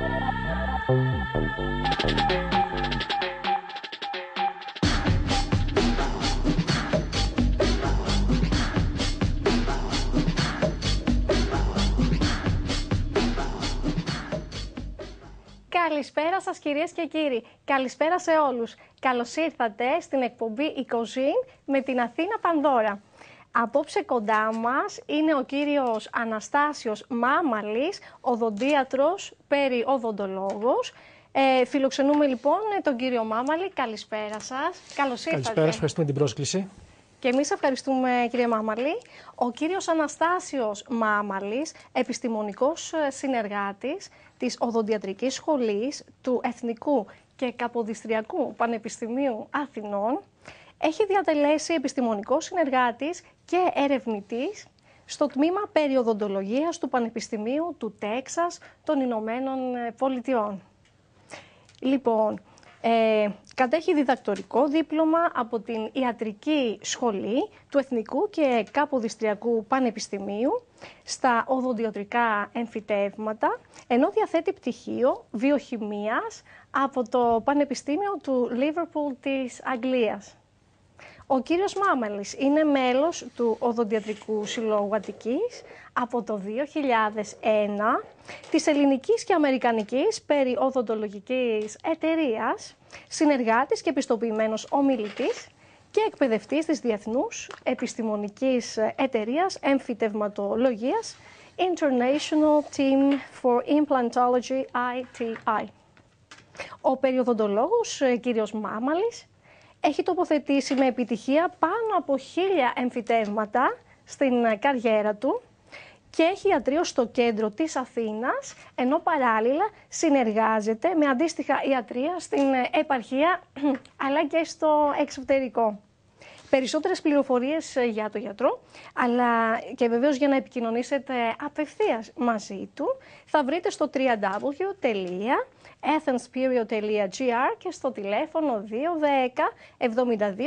Καλησπέρα σας κυρίες και κύριοι, καλησπέρα σε όλους. Καλώς ήρθατε στην εκπομπή «Η Κοζίν» με την Αθήνα Πανδώρα. Απόψε κοντά μας είναι ο κύριος Αναστάσιος Μάμαλης, οδοντίατρος, περιοδοντολόγος. Φιλοξενούμε λοιπόν τον κύριο Μάμαλη. Καλησπέρα σας. Καλώς ήρθατε. Καλησπέρα, ευχαριστούμε την πρόσκληση. Και εμείς ευχαριστούμε, κύριε Μάμαλη. Ο κύριος Αναστάσιος Μάμαλης, επιστημονικός συνεργάτης της Οδοντιατρικής Σχολής του Εθνικού και Καποδιστριακού Πανεπιστημίου Αθηνών, έχει διατελέσει επιστημονικός συνεργάτης και ερευνητής στο τμήμα περιοδοντολογίας του Πανεπιστημίου του Τέξας των Ηνωμένων Πολιτειών. Λοιπόν, κατέχει διδακτορικό δίπλωμα από την Ιατρική Σχολή του Εθνικού και Καποδιστριακού Πανεπιστημίου στα οδοντιατρικά εμφυτεύματα, ενώ διαθέτει πτυχίο βιοχημίας από το Πανεπιστήμιο του Λίβερπουλ της Αγγλίας. Ο κύριος Μάμαλης είναι μέλος του Οδοντιατρικού Συλλόγου Αττικής από το 2001, της Ελληνικής και Αμερικανικής Περιοδοντολογικής Εταιρείας, συνεργάτης και επιστοποιημένος ομιλητής και εκπαιδευτής της Διεθνούς Επιστημονικής Εταιρείας Εμφυτευματολογίας International Team for Implantology ITI. Ο περιοδοντολόγος κύριος Μάμαλης έχει τοποθετήσει με επιτυχία πάνω από 1000 εμφυτεύματα στην καριέρα του και έχει ιατρείο στο κέντρο της Αθήνας, ενώ παράλληλα συνεργάζεται με αντίστοιχα ιατρεία στην επαρχία αλλά και στο εξωτερικό. Περισσότερες πληροφορίες για το γιατρό, αλλά και βεβαίως για να επικοινωνήσετε απευθείας μαζί του, θα βρείτε στο www.athensperio.gr και στο τηλέφωνο 210 72 59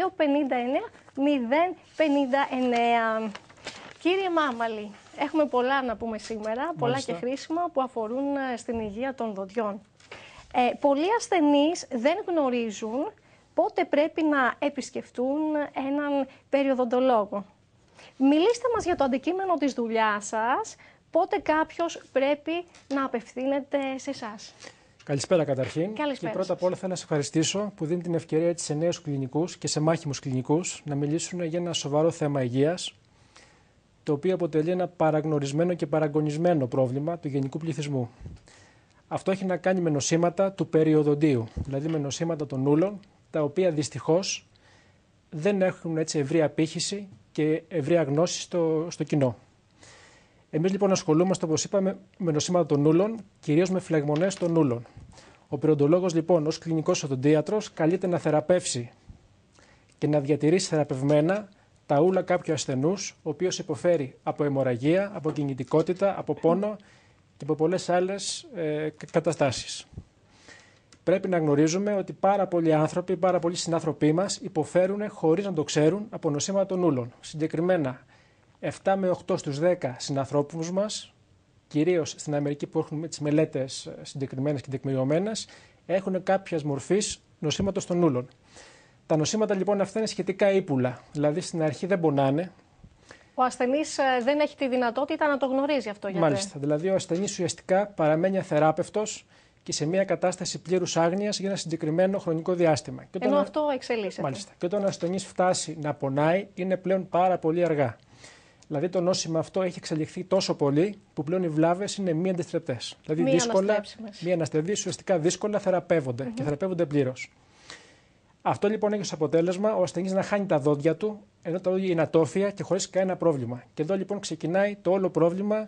059. Κύριε Μάμαλη, έχουμε πολλά να πούμε σήμερα, πολλά και χρήσιμα που αφορούν στην υγεία των δοντιών. Πολλοί ασθενείς δεν γνωρίζουν πότε πρέπει να επισκεφτούν έναν περιοδοντολόγο. Μιλήστε μας για το αντικείμενο της δουλειάς σας, πότε κάποιος πρέπει να απευθύνεται σε εσάς. Καλησπέρα καταρχήν. Καλησπέρα. Και πρώτα απ' όλα θέλω να σας ευχαριστήσω που δίνει την ευκαιρία έτσι σε νέους κλινικούς και σε μάχημους κλινικούς να μιλήσουν για ένα σοβαρό θέμα υγείας, το οποίο αποτελεί ένα παραγνωρισμένο και παραγωνισμένο πρόβλημα του γενικού πληθυσμού. Αυτό έχει να κάνει με νοσήματα του περιοδοντίου, δηλαδή με νοσήματα των ούλων, τα οποία δυστυχώς δεν έχουν έτσι ευρεία απήχηση και ευρεία γνώση στο κοινό. Εμείς λοιπόν ασχολούμαστε, όπως είπαμε, με νοσήματα των ούλων, κυρίως με φλεγμονές των ούλων. Ο περιοδοντολόγος λοιπόν ως κλινικός οδοντίατρος καλείται να θεραπεύσει και να διατηρήσει θεραπευμένα τα ούλα κάποιου ασθενούς, ο οποίος υποφέρει από αιμορραγία, από κινητικότητα, από πόνο και από πολλές άλλες καταστάσεις. Πρέπει να γνωρίζουμε ότι πάρα πολλοί άνθρωποι, πάρα πολλοί συνάνθρωποι μας υποφέρουν χωρίς να το ξέρουν από νοσήματα των ούλων. Συγκεκριμένα, 7 με 8 στους 10 συνανθρώπους μας, κυρίως στην Αμερική που έχουν τις μελέτες συγκεκριμένες και τεκμηριωμένες, έχουν κάποιας μορφής νοσήματος των ούλων. Τα νοσήματα λοιπόν αυτά είναι σχετικά ύπουλα, δηλαδή στην αρχή δεν πονάνε. Ο ασθενής δεν έχει τη δυνατότητα να το γνωρίζει αυτό, γιατρέ. Μάλιστα, δηλαδή ο ασθενής ουσιαστικά παραμένει αθεράπευτος και σε μια κατάσταση πλήρους άγνοιας για ένα συγκεκριμένο χρονικό διάστημα. Και ενώ αυτό εξελίσσεται. Μάλιστα. Και όταν ο ασθενής φτάσει να πονάει, είναι πλέον πάρα πολύ αργά. Δηλαδή το νόσημα αυτό έχει εξελιχθεί τόσο πολύ που πλέον οι βλάβες είναι μη αντιστρεπτές. Δηλαδή μη αναστρεπτές, ουσιαστικά δύσκολα θεραπεύονται και θεραπεύονται πλήρως. Αυτό λοιπόν έχει ως αποτέλεσμα ο ασθενής να χάνει τα δόντια του, ενώ τα δόντια είναι ατόφια και χωρίς κανένα πρόβλημα. Και εδώ λοιπόν ξεκινάει το όλο πρόβλημα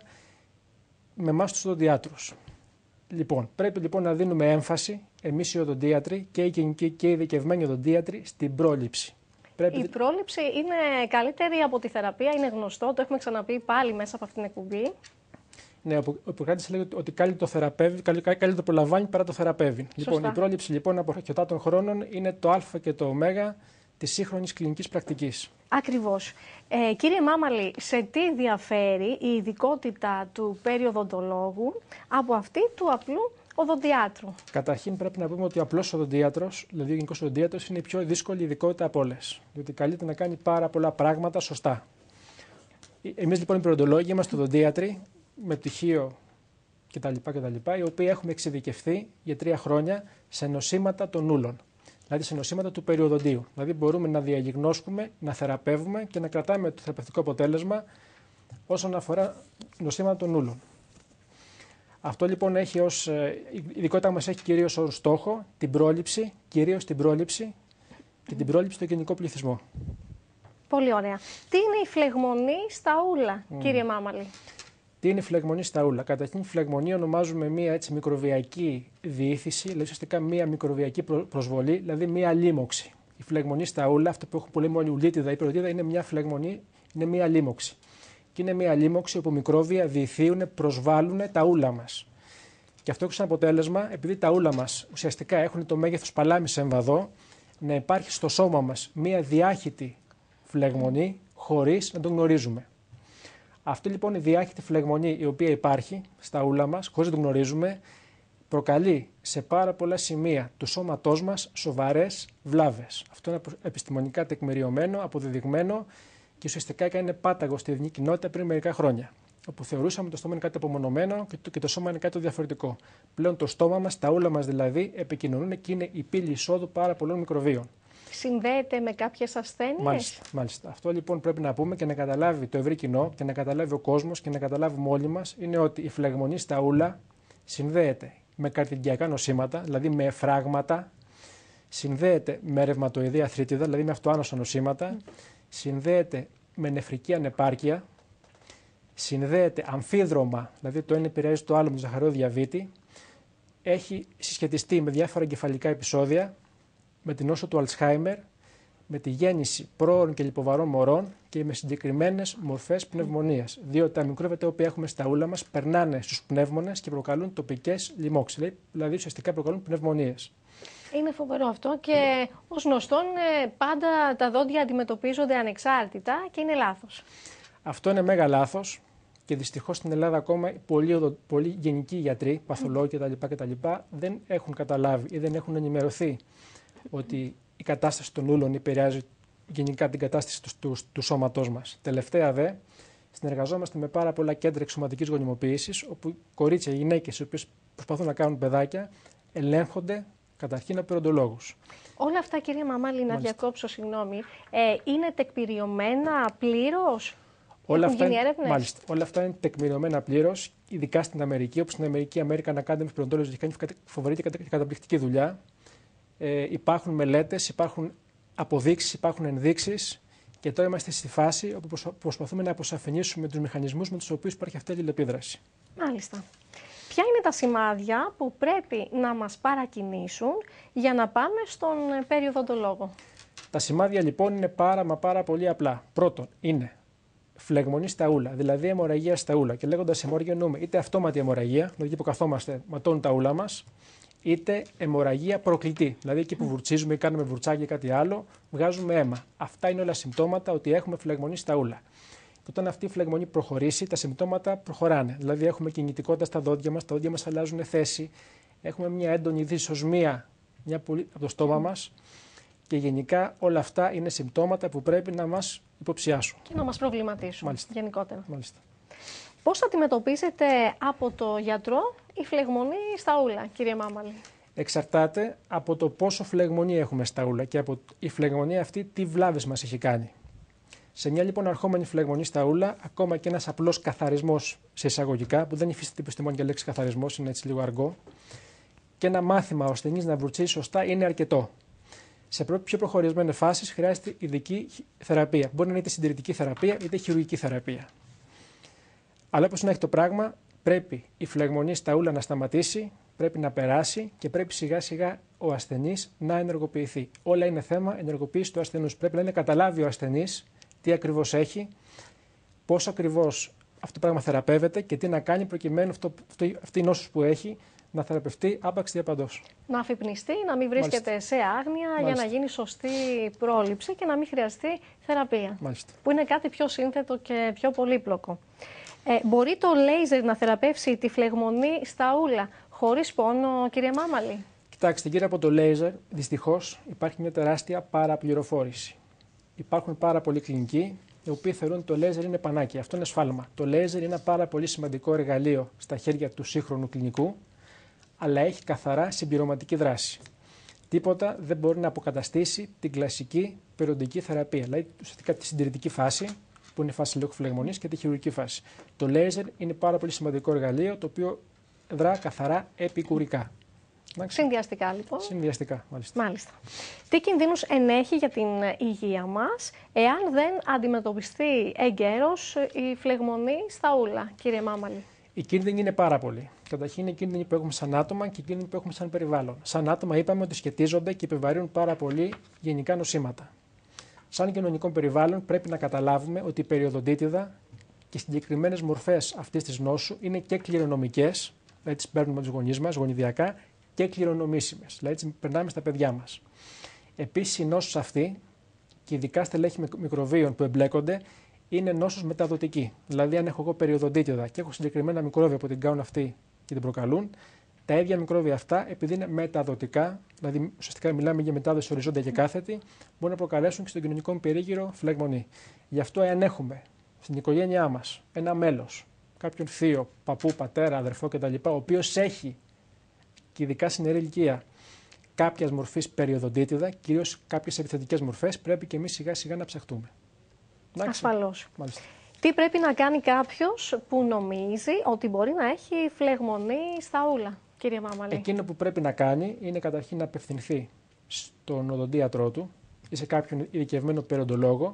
με εμάς τους οδοντιάτρους. Λοιπόν, πρέπει λοιπόν να δίνουμε έμφαση, εμείς οι οδοντίατροι και οι γενικοί και οι ειδικευμένοι οδοντίατροι, στην πρόληψη. Η πρόληψη είναι καλύτερη από τη θεραπεία, είναι γνωστό, το έχουμε ξαναπεί πάλι μέσα από αυτήν την εκπομπή. Ναι, ο Ιπποκράτης λέει ότι καλύτερο το προλαμβάνει παρά το θεραπεύει. Λοιπόν, η πρόληψη λοιπόν από αρκετά των χρόνων είναι το α και το ω της σύγχρονης κλινικής πρακτικής. Ακριβώς. Κύριε Μάμαλη, σε τι διαφέρει η ειδικότητα του περιοδοντολόγου από αυτή του απλού οδοντιάτρου? Καταρχήν πρέπει να πούμε ότι ο απλός οδοντίατρος, δηλαδή ο γενικός οδοντίατρος, είναι η πιο δύσκολη ειδικότητα από όλες. Διότι καλείται να κάνει πάρα πολλά πράγματα σωστά. Εμείς λοιπόν οι περιοντολόγοι είμαστε οδοντίατροι με πτυχίο κτλ. Οι οποίοι έχουμε εξειδικευθεί για 3 χρόνια σε νοσήματα των ούλων. Δηλαδή σε νοσήματα του περιοδοντίου. Δηλαδή μπορούμε να διαγνώσκουμε, να θεραπεύουμε και να κρατάμε το θεραπευτικό αποτέλεσμα όσον αφορά νοσήματα των ούλων. Αυτό λοιπόν έχει η ειδικότητα μας έχει κυρίως ως στόχο την πρόληψη, κυρίως την πρόληψη και την πρόληψη στο γενικό πληθυσμό. Πολύ ωραία. Τι είναι η φλεγμονή στα ούλα, κύριε Μάμαλη? Τι είναι η φλεγμονή στα ούλα? Καταρχήν, η φλεγμονή ονομάζουμε μία έτσι μικροβιακή διήθηση, δηλαδή ουσιαστικά μία μικροβιακή προσβολή, δηλαδή μία λίμωξη. Η φλεγμονή στα ούλα, αυτό που έχουμε πολύ μόνο ουλίτιδα ή περιοδίδα, είναι μια φλεγμονή, είναι μία λίμωξη. Και είναι μία λίμωξη όπου μικρόβια διηθύουν, προσβάλλουν τα ούλα μας. Και αυτό έχει σαν αποτέλεσμα, επειδή τα ούλα μας ουσιαστικά έχουν το μέγεθος παλάμης εμβαδό, να υπάρχει στο σώμα μας μία διάχυτη φλεγμονή χωρίς να τον γνωρίζουμε. Αυτή λοιπόν η διάχυτη φλεγμονή η οποία υπάρχει στα ούλα μας, χωρίς να τον γνωρίζουμε, προκαλεί σε πάρα πολλά σημεία του σώματός μας σοβαρές βλάβες. Αυτό είναι επιστημονικά τεκμηριωμένο, αποδεδειγμένο και ουσιαστικά έκανε πάταγο στη διεθνή κοινότητα πριν μερικά χρόνια. Όπου θεωρούσαμε ότι το στόμα είναι κάτι απομονωμένο και το σώμα είναι κάτι διαφορετικό. Πλέον το στόμα μας, τα ούλα μας δηλαδή, επικοινωνούν και είναι η πύλη εισόδου πάρα πολλών μικροβίων. Συνδέεται με κάποιες ασθένειες? Μάλιστα. Αυτό λοιπόν πρέπει να πούμε και να καταλάβει το ευρύ κοινό και να καταλάβει ο κόσμος και να καταλάβουμε όλοι μας, είναι ότι η φλεγμονή στα ούλα συνδέεται με καρδιαγγειακά νοσήματα, δηλαδή με εφράγματα, συνδέεται με ρευματοειδή αρθρίτιδα, δηλαδή με αυτοάνοσα νοσήματα, συνδέεται με νεφρική ανεπάρκεια, συνδέεται αμφίδρομα, δηλαδή το ένα επηρεάζει το άλλο με το ζαχαρό διαβήτη, έχει συσχετιστεί με διάφορα εγκεφαλικά επεισόδια, με την νόσο του Αλτσχάιμερ, με τη γέννηση πρόωρων και λιποβαρών μωρών και με συγκεκριμένες μορφές πνευμονίας. Διότι τα μικρόβια τα οποία έχουμε στα ούλα μας περνάνε στους πνεύμονες και προκαλούν τοπικές λοιμώξεις, δηλαδή ουσιαστικά προκαλούν πνευμονίες. Είναι φοβερό αυτό και ως γνωστόν πάντα τα δόντια αντιμετωπίζονται ανεξάρτητα και είναι λάθος. Αυτό είναι μέγα λάθος και δυστυχώς στην Ελλάδα ακόμα πολλοί γενικοί γιατροί, παθολόγοι κτλ. Δεν έχουν καταλάβει ή δεν έχουν ενημερωθεί ότι η κατάσταση των ούλων επηρεάζει γενικά την κατάσταση του σώματός μας. Τελευταία δε, συνεργαζόμαστε με πάρα πολλά κέντρα εξωματικής γονιμοποίησης, όπου κορίτσια, γυναίκες, οι οποίες προσπαθούν να κάνουν παιδάκια, ελέγχονται καταρχήν από περιοντολόγους. Όλα αυτά, κυρία Μαμάλη, να διακόψω, συγγνώμη, είναι τεκμηριωμένα πλήρως? Έχουν γίνει έρευνες? Μάλιστα. Όλα αυτά είναι τεκμηριωμένα πλήρως, ειδικά στην Αμερική, όπου στην Αμερική American Academy of Periodontology έχει κάνει φοβερή και καταπληκτική δουλειά. Υπάρχουν μελέτες, υπάρχουν αποδείξεις, υπάρχουν ενδείξεις και τώρα είμαστε στη φάση όπου προσπαθούμε να αποσαφηνίσουμε τους μηχανισμούς με τους οποίους υπάρχει αυτή η αλληλεπίδραση. Μάλιστα. Ποια είναι τα σημάδια που πρέπει να μας παρακινήσουν για να πάμε στον περιοδοντολόγο? Τα σημάδια λοιπόν είναι πάρα πολύ απλά. Πρώτον, είναι φλεγμονή στα ούλα, δηλαδή αιμορραγία στα ούλα. Και λέγοντας αιμορραγία εννοούμε είτε αυτόματη αιμορραγία, δηλαδή που καθόμαστε, ματώνουν τα ούλα μας, είτε αιμορραγία προκλητή, δηλαδή εκεί που βουρτσίζουμε ή κάνουμε βουρτσάκι ή κάτι άλλο, βγάζουμε αίμα. Αυτά είναι όλα συμπτώματα ότι έχουμε φλεγμονή στα ούλα. Και όταν αυτή η φλεγμονή προχωρήσει, τα συμπτώματα προχωράνε. Δηλαδή έχουμε κινητικότητα στα δόντια μας, τα δόντια μας αλλάζουν θέση, έχουμε μια έντονη δυσοσμία από το στόμα μας και γενικά όλα αυτά είναι συμπτώματα που πρέπει να μας υποψιάσουν. Και να μας προβληματίσουν. Μάλιστα. Γενικότερα. Μάλιστα. Πώς αντιμετωπίζετε από το γιατρό η φλεγμονή στα ούλα, κύριε Μάμαλη? Εξαρτάται από το πόσο φλεγμονή έχουμε στα ούλα και από η φλεγμονή αυτή τι βλάβες μας έχει κάνει. Σε μια λοιπόν αρχόμενη φλεγμονή στα ούλα, ακόμα και ένας απλός καθαρισμός σε εισαγωγικά, που δεν υφίσταται επιστημονική λέξη καθαρισμός, είναι έτσι λίγο αργό, και ένα μάθημα ο ασθενής να βουρτσίσει σωστά είναι αρκετό. Σε πιο προχωρισμένες φάσεις χρειάζεται ειδική θεραπεία. Μπορεί να είναι είτε συντηρητική θεραπεία είτε χειρουργική θεραπεία. Αλλά όπως να έχει το πράγμα, πρέπει η φλεγμονή στα ούλα να σταματήσει, πρέπει να περάσει και πρέπει σιγά σιγά ο ασθενής να ενεργοποιηθεί. Όλα είναι θέμα ενεργοποίηση του ασθενούς. Πρέπει να είναι καταλάβει ο ασθενής τι ακριβώς έχει, πώς ακριβώς αυτό το πράγμα θεραπεύεται και τι να κάνει προκειμένου αυτή η νόσος που έχει να θεραπευτεί άπαξ διαπαντός. Να αφυπνιστεί, να μην βρίσκεται Μάλιστα. σε άγνοια για να γίνει σωστή πρόληψη και να μην χρειαστεί θεραπεία. Μάλιστα. Που είναι κάτι πιο σύνθετο και πιο πολύπλοκο. Μπορεί το λέιζερ να θεραπεύσει τη φλεγμονή στα ούλα χωρίς πόνο, κύριε Μάμαλη? Κοιτάξτε, γύρω από το λέιζερ, δυστυχώς υπάρχει μια τεράστια παραπληροφόρηση. Υπάρχουν πάρα πολλοί κλινικοί οι οποίοι θεωρούν ότι το λέιζερ είναι πανάκια. Αυτό είναι σφάλμα. Το λέιζερ είναι ένα πάρα πολύ σημαντικό εργαλείο στα χέρια του σύγχρονου κλινικού, αλλά έχει καθαρά συμπληρωματική δράση. Τίποτα δεν μπορεί να αποκαταστήσει την κλασική περιοδική θεραπεία, δηλαδή ουσιαστικά τη συντηρητική φάση, που είναι η φάση ελέγχου φλεγμονής, και τη χειρουργική φάση. Το λέιζερ είναι πάρα πολύ σημαντικό εργαλείο, το οποίο δρά καθαρά επικουρικά. Συνδυαστικά, λοιπόν. Συνδυαστικά, μάλιστα. Μάλιστα. Τι κινδύνους ενέχει για την υγεία μας εάν δεν αντιμετωπιστεί εγκαίρως η φλεγμονή στα ούλα, κύριε Μάμαλη? Οι κίνδυνοι είναι πάρα πολλοί. Καταρχήν, οι κίνδυνοι που έχουμε σαν άτομα και οι κίνδυνοι που έχουμε σαν περιβάλλον. Σαν άτομα, είπαμε ότι σχετίζονται και επιβαρύνουν πάρα πολύ γενικά νοσήματα. Σαν κοινωνικό περιβάλλον, πρέπει να καταλάβουμε ότι η περιοδοντίτιδα και οι συγκεκριμένες μορφές αυτής της νόσου είναι και κληρονομικές, δηλαδή τις παίρνουμε από τους γονείς μας, γονιδιακά, και κληρονομήσιμες, δηλαδή τις περνάμε στα παιδιά μας. Επίσης, η νόσος αυτή, και ειδικά στελέχη μικροβίων που εμπλέκονται, είναι νόσος μεταδοτική. Δηλαδή, αν έχω εγώ περιοδοντίτιδα και έχω συγκεκριμένα μικρόβια που την κάνουν αυτή και την προκαλούν, τα ίδια μικρόβια αυτά, επειδή είναι μεταδοτικά, δηλαδή ουσιαστικά μιλάμε για μετάδοση οριζόντια και κάθετη, μπορούν να προκαλέσουν και στον κοινωνικό περίγυρο φλεγμονή. Γι' αυτό, εάν έχουμε στην οικογένειά μας ένα μέλος, κάποιον θείο, παππού, πατέρα, αδερφό κτλ., ο οποίος έχει, και ειδικά στην νεαρή ηλικία, κάποια μορφή περιοδοντίτιδα, κυρίως κάποιες επιθετικές μορφές, πρέπει και εμείς σιγά σιγά να ψαχτούμε. Ασφαλώς. Μάλιστα. Τι πρέπει να κάνει κάποιος που νομίζει ότι μπορεί να έχει φλεγμονή στα ούλα, κύριε Μάμαλη? Εκείνο που πρέπει να κάνει είναι καταρχήν να απευθυνθεί στον οδοντίατρό του ή σε κάποιον ειδικευμένο περιοντολόγο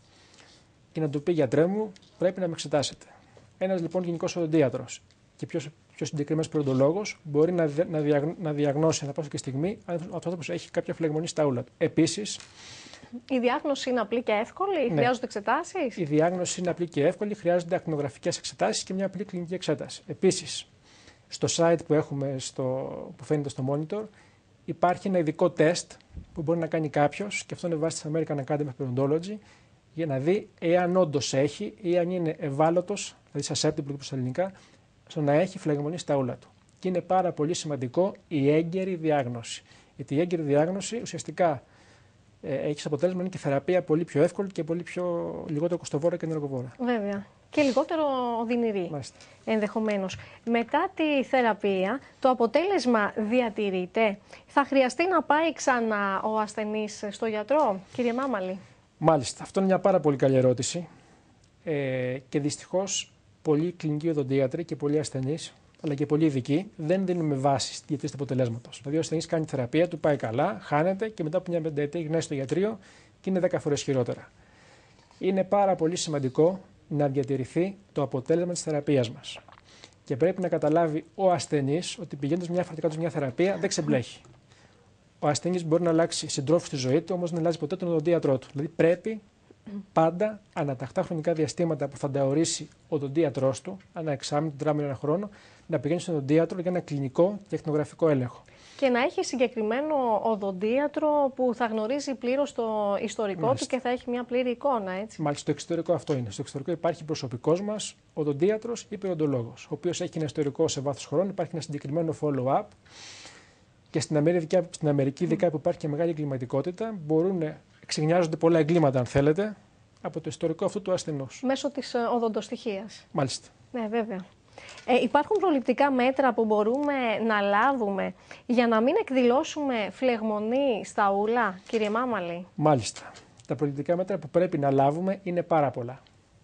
και να του πει: γιατρέ μου, πρέπει να με εξετάσετε. Ένας λοιπόν γενικός οδοντίατρος και πιο συγκεκριμένος περιοντολόγος μπορεί να διαγνώσει ανά πάσα και στιγμή αν ο άνθρωπος έχει κάποια φλεγμονή στα ούλα του. Επίσης, η διάγνωση είναι απλή και εύκολη, χρειάζονται εξετάσεις? Η διάγνωση είναι απλή και εύκολη, χρειάζονται ακτινογραφικές εξετάσεις και μια απλή κλινική εξέταση. Επίσης, στο site που έχουμε, που φαίνεται στο monitor, υπάρχει ένα ειδικό τεστ που μπορεί να κάνει κάποιος, και αυτό είναι βάσει της American Academy of Periodontology, για να δει εάν όντως έχει ή αν είναι ευάλωτος, δηλαδή susceptible στα ελληνικά, στο να έχει φλεγμονή στα ούλα του. Και είναι πάρα πολύ σημαντικό η έγκαιρη διάγνωση. Γιατί η έγκαιρη διάγνωση ουσιαστικά έχει σαν αποτέλεσμα είναι και θεραπεία πολύ πιο εύκολη και λιγότερο κοστοβόρα και ενεργοβόρα. Βέβαια. Και λιγότερο οδυνηρή, ενδεχομένως. Μετά τη θεραπεία, το αποτέλεσμα διατηρείται? Θα χρειαστεί να πάει ξανά ο ασθενής στο γιατρό, κύριε Μάμαλη? Μάλιστα. Αυτό είναι μια πάρα πολύ καλή ερώτηση. Και δυστυχώς πολλοί κλινικοί οδοντίατροι και πολλοί ασθενείς, αλλά και πολλοί ειδικοί, δεν δίνουν βάση στη διατήρηση του αποτελέσματος. Δηλαδή, ο ασθενής κάνει τη θεραπεία, του πάει καλά, χάνεται και μετά από μια πενταετία γυρνάει στο ιατρείο και είναι 10 φορές χειρότερα. Είναι πάρα πολύ σημαντικό να διατηρηθεί το αποτέλεσμα της θεραπείας μας. Και πρέπει να καταλάβει ο ασθενής ότι πηγαίνοντας μια φορά κάτω μια θεραπεία δεν ξεμπλέχει. Ο ασθενής μπορεί να αλλάξει συντρόφους στη ζωή του, όμως δεν αλλάζει ποτέ τον οδοντίατρό του. Δηλαδή, πρέπει πάντα αναταχτά χρονικά διαστήματα που θα τα ορίσει ο οδοντίατρός του, ανά εξάμηνο, τετράμηνο, ένα χρόνο, να πηγαίνει στον οδοντίατρο για ένα κλινικό και ακτινογραφικό έλεγχο. Και να έχει συγκεκριμένο οδοντίατρο που θα γνωρίζει πλήρως το ιστορικό του και θα έχει μια πλήρη εικόνα, έτσι. Μάλιστα, στο εξωτερικό αυτό είναι. Στο εξωτερικό υπάρχει προσωπικός μας οδοντίατρος ή περιοντολόγος, ο οποίος έχει ένα ιστορικό σε βάθος χρόνου, υπάρχει ένα συγκεκριμένο follow-up. Και στην Αμερική, ειδικά που υπάρχει και μεγάλη εγκληματικότητα, ξεχνιάζονται πολλά εγκλήματα, αν θέλετε, από το ιστορικό αυτού του ασθενούς. Μέσω της οδοντοστοιχείας. Μάλιστα. Ναι, βέβαια. Υπάρχουν προληπτικά μέτρα που μπορούμε να λάβουμε για να μην εκδηλώσουμε φλεγμονή στα ούλα, κύριε Μάμαλη? Μάλιστα. Τα προληπτικά μέτρα που πρέπει να λάβουμε είναι πάρα πολλά.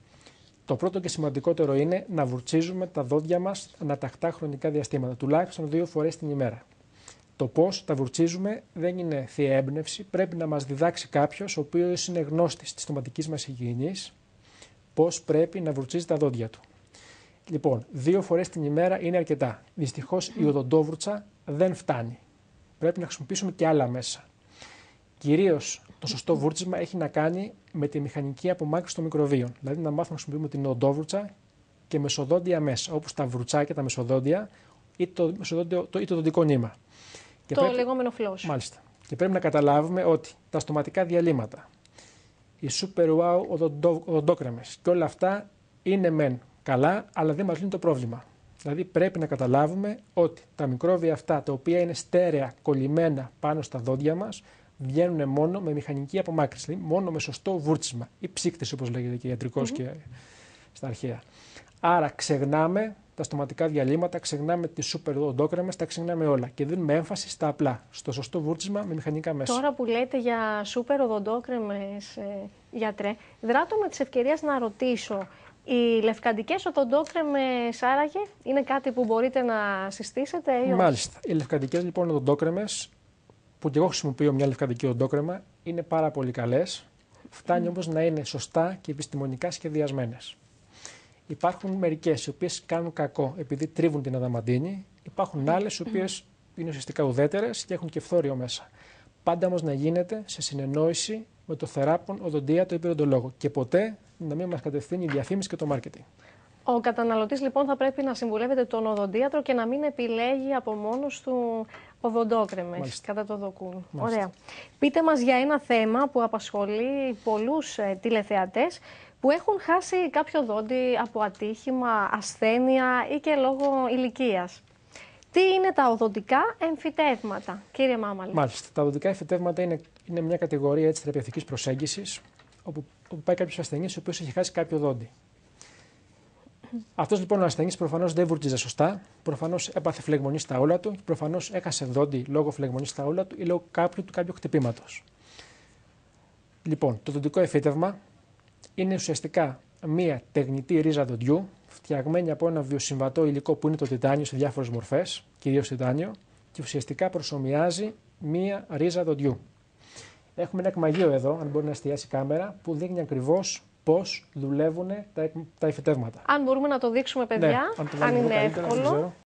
Το πρώτο και σημαντικότερο είναι να βουρτσίζουμε τα δόντια μας αναταχτά χρονικά διαστήματα, τουλάχιστον 2 φορές την ημέρα. Το πώς τα βουρτσίζουμε δεν είναι θεία έμπνευση, πρέπει να μας διδάξει κάποιος ο οποίος είναι γνώστης της στοματικής μας υγιεινής, πώς πρέπει να βουρτσίζει τα δόντια του. Λοιπόν, 2 φορές την ημέρα είναι αρκετά. Δυστυχώς η οδοντόβουρτσα δεν φτάνει. Πρέπει να χρησιμοποιήσουμε και άλλα μέσα. Κυρίως το σωστό βούρτσισμα έχει να κάνει με τη μηχανική απομάκρυνση των μικροβίων. Δηλαδή να μάθουμε να χρησιμοποιούμε την οδοντόβουρτσα και μεσοδόντια μέσα, όπως τα βουρτσάκια, τα μεσοδόντια ή το οδοντικό νήμα. Λεγόμενο φλός. Μάλιστα. Και πρέπει να καταλάβουμε ότι τα στοματικά διαλύματα, οι super wow οδοντόκρεμες και όλα αυτά είναι μεν καλά, αλλά δεν μας λύνουν το πρόβλημα. Δηλαδή πρέπει να καταλάβουμε ότι τα μικρόβια αυτά, τα οποία είναι στέρεα κολλημένα πάνω στα δόντια μας, βγαίνουν μόνο με μηχανική απομάκρυνση, δηλαδή μόνο με σωστό βούρτσισμα ή ψύκτηση, όπως λέγεται και ιατρικώς και στα αρχαία. Άρα ξεχνάμε τα στοματικά διαλύματα, ξεχνάμε τις σούπερ οδοντόκρεμες, τα ξεχνάμε όλα και δίνουμε έμφαση στα απλά, στο σωστό βούρτσισμα με μηχανικά μέσα. Τώρα που λέτε για σούπερ οδοντόκρεμες, γιατρέ, δράτω με τις ευκαιρίες να ρωτήσω, οι λευκαντικές οδοντόκρεμες άραγε είναι κάτι που μπορείτε να συστήσετε ή όχι? Μάλιστα. Οι λευκαντικές λοιπόν οδοντόκρεμες, που και εγώ χρησιμοποιώ μια λευκαντική οδοντόκρεμα, είναι πάρα πολύ καλές. Φτάνει όμως να είναι σωστά και επιστημονικά σχεδιασμένες. Υπάρχουν μερικές οι οποίες κάνουν κακό επειδή τρίβουν την αδαμαντίνη. Υπάρχουν άλλες οι οποίες είναι ουσιαστικά ουδέτερες και έχουν και φθόριο μέσα. Πάντα όμως να γίνεται σε συνεννόηση με το θεράπον οδοντίατρο ή περιοντολόγο και ποτέ να μην μας κατευθύνει η διαφήμιση και το μάρκετινγκ. Ο καταναλωτής λοιπόν θα πρέπει να συμβουλεύεται τον οδοντίατρο και να μην επιλέγει από μόνος του οδοντόκρεμες κατά το δοκούν. Ωραία. Πείτε μας για ένα θέμα που απασχολεί πολλούς τηλεθεατές που έχουν χάσει κάποιο δόντι από ατύχημα, ασθένεια ή και λόγω ηλικίας. Τι είναι τα οδοντικά εμφυτεύματα, κύριε Μάμαλη? Μάλιστα. Τα οδοντικά εμφυτεύματα είναι μια κατηγορία θεραπευτικής προσέγγισης όπου πάει κάποιος ασθενής ο οποίος έχει χάσει κάποιο δόντι. Αυτός λοιπόν ο ασθενής προφανώς δεν βούρτιζε σωστά, προφανώς έπαθε φλεγμονή στα όλα του, προφανώς έχασε δόντι λόγω φλεγμονή στα όλα του ή λόγω κάποιου χτυπήματος. Λοιπόν, το οδοντικό εμφύτευμα είναι ουσιαστικά μία τεγνητή ρίζα δοντιού, φτιαγμένη από ένα βιοσυμβατό υλικό που είναι το τιτάνιο σε διάφορες μορφές, κυρίως τιτάνιο, και ουσιαστικά προσομοιάζει μία ρίζα δοντιού. Έχουμε ένα εκμαγείο εδώ, αν μπορεί να εστιάσει η κάμερα, που δείχνει ακριβώς πώς δουλεύουν τα εμφυτεύματα. Αν μπορούμε να το δείξουμε, παιδιά, ναι, αν είναι εύκολο.